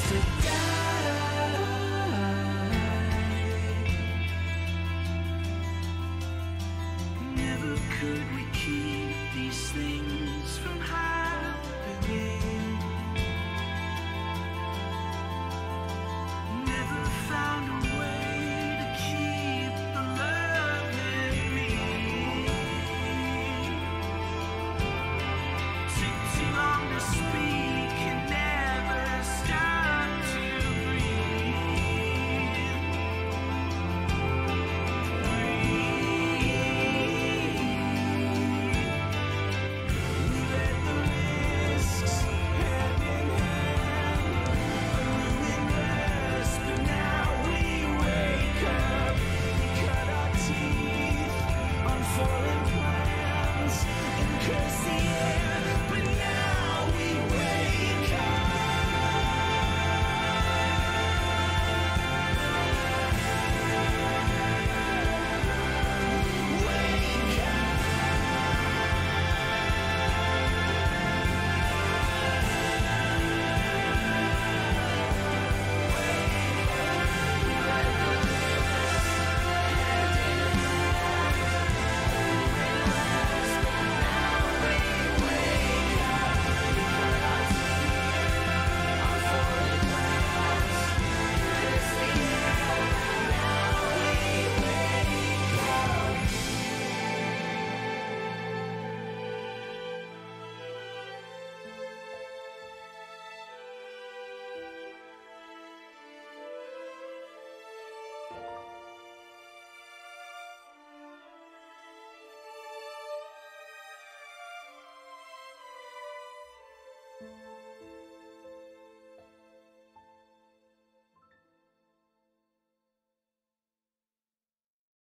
to die. Never could we keep these things from happening. Never found a way to keep the love in me. Took too long to speak and never stopped to breathe. We read the risks hand in hand, a ruined rest, but now we wake up. We cut our teeth on foreign plans and curse the air, but now we wake up. Wake up.